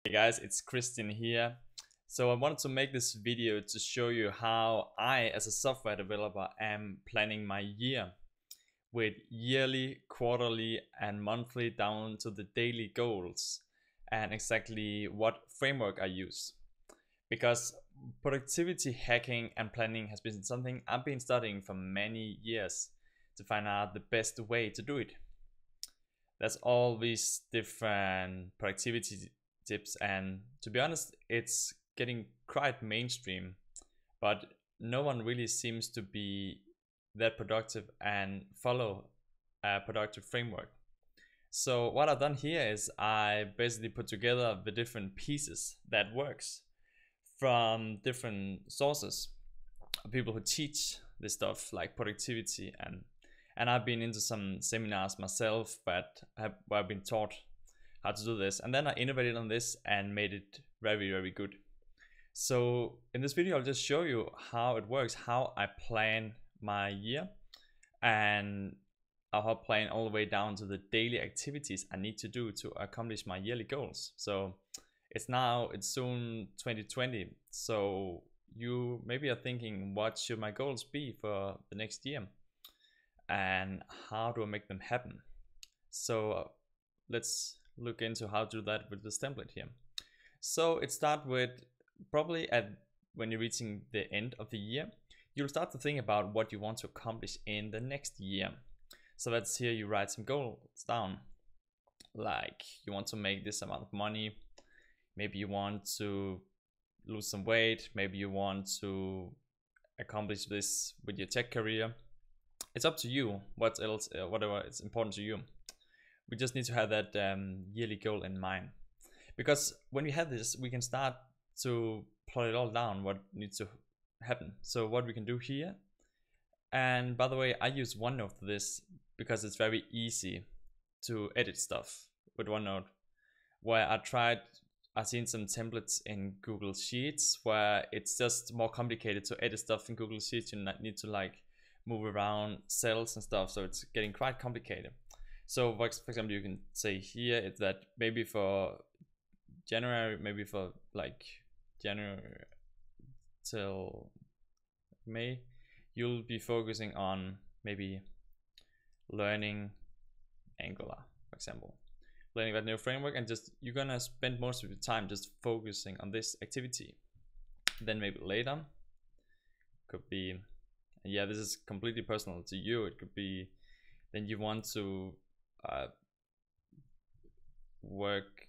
Hey guys, it's Christian here. So I wanted to make this video to show you how I, as a software developer, am planning my year with yearly, quarterly, and monthly down to the daily goals and exactly what framework I use. Because productivity hacking and planning has been something I've been studying for many years to find out the best way to do it. There's all these different productivity tips, and to be honest, it's getting quite mainstream, but no one really seems to be that productive and follow a productive framework. So what I've done here is I basically put together the different pieces that works from different sources, people who teach this stuff like productivity, and I've been into some seminars myself where I've been taught how to do this, and then I innovated on this and made it very good. So in this video I'll just show you how it works, how I plan my year, and I'll plan all the way down to the daily activities I need to do to accomplish my yearly goals. So it's soon 2020, so you maybe are thinking, what should my goals be for the next year and how do I make them happen? So let's look into how to do that with this template here. So it starts with probably when you're reaching the end of the year, you'll start to think about what you want to accomplish in the next year. So that's here you write some goals down, like you want to make this amount of money, maybe you want to lose some weight, maybe you want to accomplish this with your tech career. It's up to you what else, whatever is important to you. We just need to have that yearly goal in mind, because when we have this, we can start to plot it all down, what needs to happen. So what we can do here, and by the way, I use OneNote for this because it's very easy to edit stuff with OneNote, where I've seen some templates in Google Sheets where it's just more complicated to edit stuff in Google Sheets. You need to like move around cells and stuff, so it's getting quite complicated. So for example, you can say here it's that maybe for January, maybe for like January till May, you'll be focusing on maybe learning Angular, for example, learning that new framework, and just you're gonna spend most of your time just focusing on this activity. Then maybe later could be, yeah, this is completely personal to you, it could be then you want to work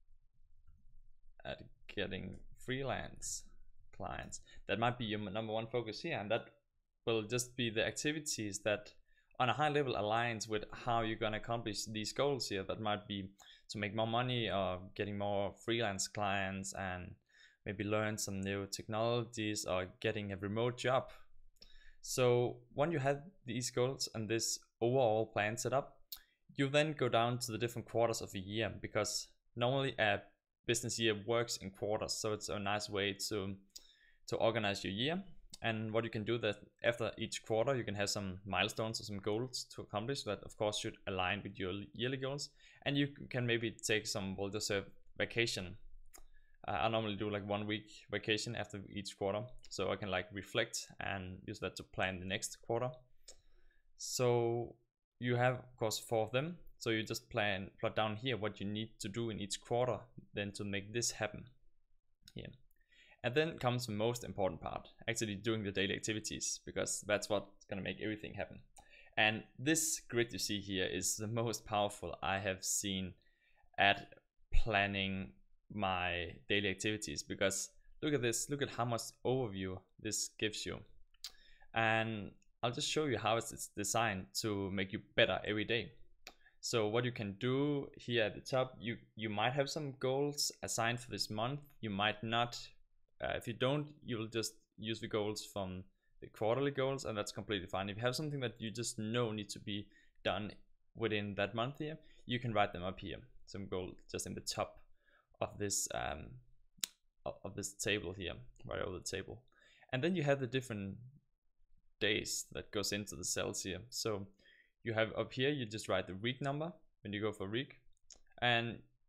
at getting freelance clients. That might be your number one focus here, and that will just be the activities that on a high level aligns with how you're going to accomplish these goals here. That might be to make more money or getting more freelance clients, and maybe learn some new technologies or getting a remote job. So when you have these goals and this overall plan set up, you then go down to the different quarters of a year, because normally a business year works in quarters. So it's a nice way to organize your year. And what you can do that after each quarter, you can have some milestones or some goals to accomplish that of course should align with your yearly goals. And you can maybe take some well-deserved vacation. I normally do like 1 week vacation after each quarter, so I can like reflect and use that to plan the next quarter. So you have of course 4 of them, so you just plot down here what you need to do in each quarter then to make this happen here. And then comes the most important part, actually doing the daily activities, because that's what's gonna make everything happen. And this grid you see here is the most powerful I have seen at planning my daily activities, because look at this, look at how much overview this gives you. And I'll just show you how it's designed to make you better every day. So what you can do here at the top, you might have some goals assigned for this month, you might not. If you don't, you'll just use the goals from the quarterly goals, and that's completely fine. If you have something that you just know needs to be done within that month here, you can write them up here, some goals just in the top of this table here, right over the table. And then you have the different days that goes into the cells here. So you have up here, you just write the week number when you go for week, and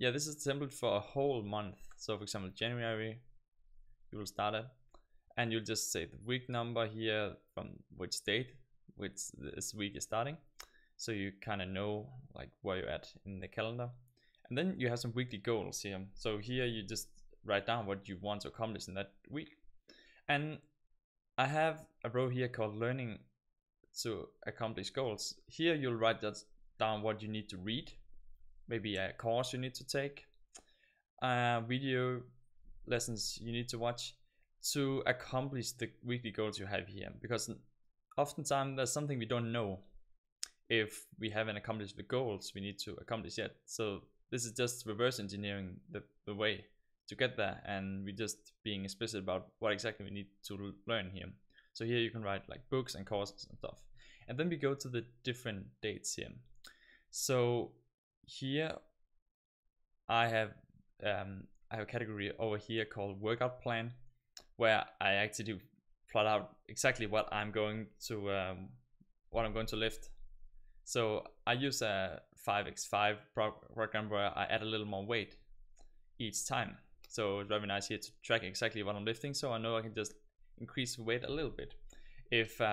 yeah, this is a template for a whole month. So for example, January, you will start it, and you'll just say the week number here from which date, which this week is starting. So you kind of know like where you're at in the calendar. And then you have some weekly goals here. So here you just write down what you want to accomplish in that week. And I have a row here called learning to accomplish goals. Here you'll write that down what you need to read, maybe a course you need to take, video lessons you need to watch to accomplish the weekly goals you have here. Because oftentimes there's something we don't know if we haven't accomplished the goals we need to accomplish yet. So this is just reverse engineering the way to get there, and we're just being explicit about what exactly we need to learn here. So here you can write like books and courses and stuff. And then we go to the different dates here. So here I have a category over here called workout plan, where I actually plot out exactly what I'm going to lift. So I use a 5x5 program where I add a little more weight each time. So it's very nice here to track exactly what I'm lifting, so I know I can just increase the weight a little bit if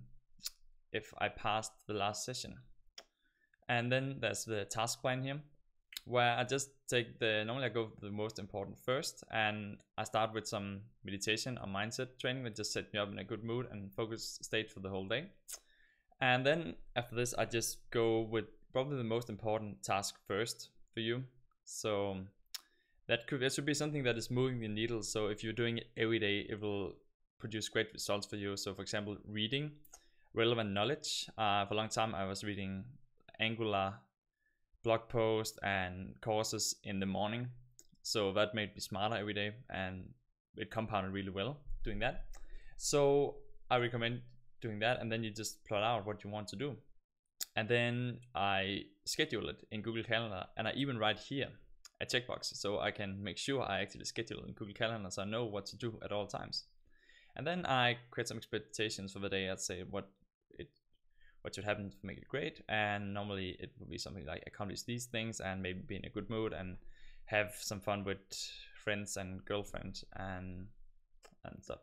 I passed the last session. And then there's the task plan here, where I just take normally I go for the most important first, and I start with some meditation or mindset training that just set me up in a good mood and focus state for the whole day. And then after this, I just go with probably the most important task first for you. So that should be something that is moving the needle. So if you're doing it every day, it will produce great results for you. So for example, reading relevant knowledge. For a long time, I was reading Angular blog posts and courses in the morning. So that made me smarter every day, and it compounded really well doing that. So I recommend doing that, and then you just plot out what you want to do. And then I schedule it in Google Calendar, and I even write here a checkbox so I can make sure I actually schedule in Google Calendar so I know what to do at all times. And then I create some expectations for the day. I'd say what should happen to make it great, and normally it will be something like accomplish these things and maybe be in a good mood and have some fun with friends and girlfriend and stuff.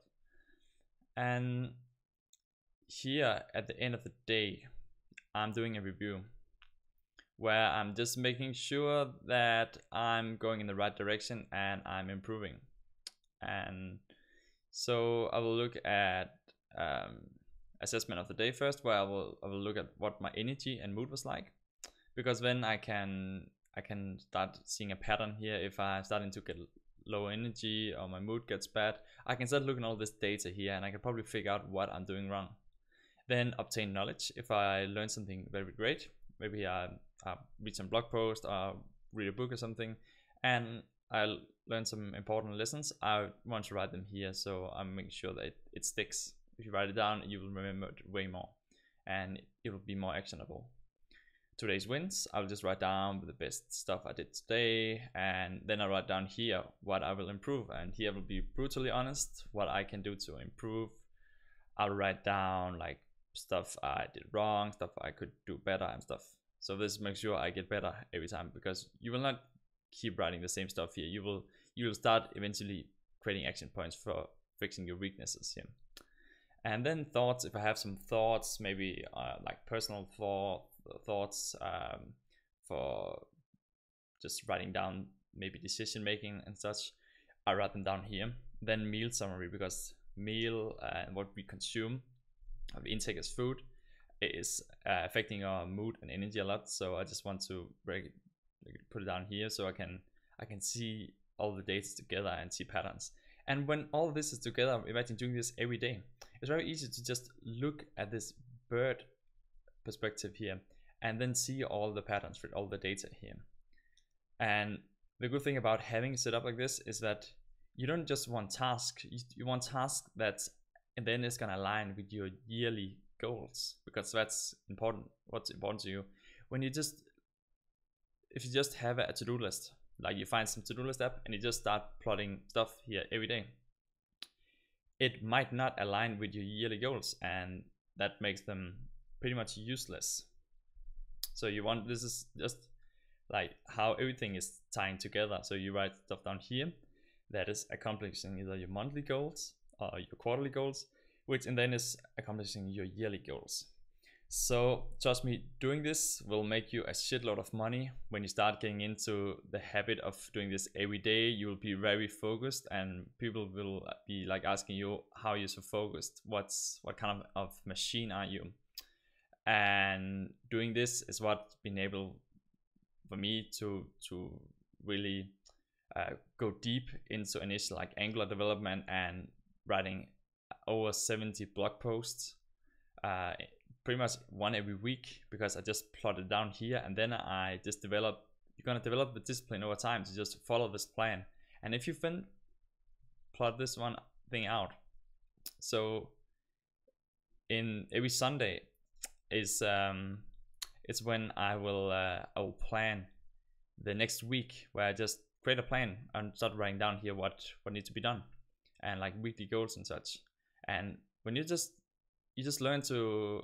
And here at the end of the day, I'm doing a review where I'm just making sure that I'm going in the right direction and I'm improving. And so I will look at assessment of the day first, where I will look at what my energy and mood was like, because then I can start seeing a pattern here. If I'm starting to get low energy or my mood gets bad, I can start looking at all this data here, and I can probably figure out what I'm doing wrong. Then obtain knowledge. If I learn something very great, maybe I read some blog post or read a book or something, and I learn some important lessons, I want to write them here, so I'm making sure that it sticks. If you write it down, you will remember it way more, and it will be more actionable. Today's wins, I'll just write down the best stuff I did today, and then I write down here what I will improve, and here I will be brutally honest what I can do to improve. I'll write down like stuff I did wrong, stuff I could do better and stuff. So this makes sure I get better every time, because you will not keep writing the same stuff here. You will start eventually creating action points for fixing your weaknesses here. And then thoughts, if I have some thoughts, maybe like personal thoughts for just writing down maybe decision making and such, I write them down here. Then meal summary, because meal and what we consume, our intake as food, is affecting our mood and energy a lot. So I just want to put it down here so I can see all the data together and see patterns. And when all this is together, imagine doing this every day. It's very easy to just look at this bird perspective here and then see all the patterns for all the data here. And the good thing about having it set up like this is that you don't just want tasks, you want tasks that and then it's gonna align with your yearly goals, because that's important. What's important to you. If you just have a to-do list, like you find some to-do list app and you just start plotting stuff here every day, it might not align with your yearly goals, and that makes them pretty much useless. So this is just like how everything is tying together. So you write stuff down here that is accomplishing either your monthly goals or your quarterly goals, which and then is accomplishing your yearly goals. So trust me, doing this will make you a shitload of money. When you start getting into the habit of doing this every day, you will be very focused, and people will be like asking you how you're so focused. What kind of machine are you? And doing this is what's been able for me to really go deep into initial like Angular development and writing over 70 blog posts, pretty much one every week, because I just plot it down here, and then I just you're gonna develop the discipline over time to just follow this plan. And if you plot this one thing out, so in every Sunday is it's when I will plan the next week, where I just create a plan and start writing down here what needs to be done, and like weekly goals and such. And when you just learn to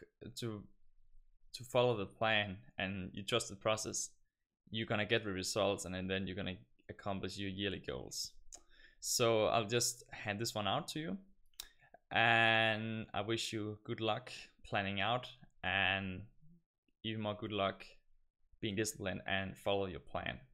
follow the plan and you trust the process, you're gonna get the results, and then you're gonna accomplish your yearly goals. So I'll just hand this one out to you, and I wish you good luck planning out, and even more good luck being disciplined and follow your plan.